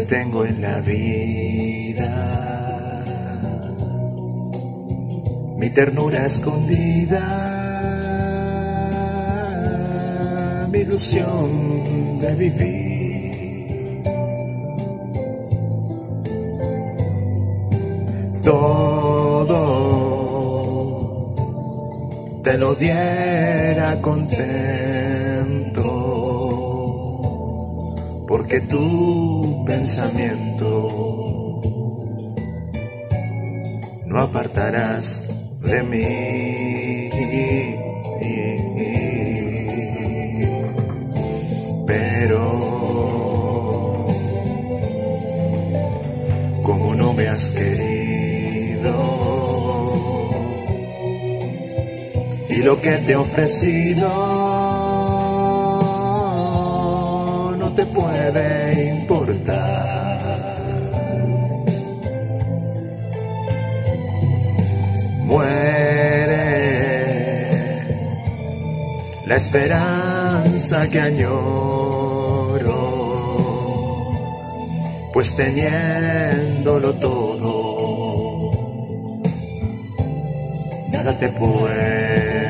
tengo en la vida, mi ternura escondida, mi ilusión de vivir. Todo te lo diera contento, porque tu pensamiento no apartarás de mí. Pero como no me has querido y lo que te he ofrecido no te puede importar, muere la esperanza que añoro, pues teniéndolo todo, nada te puede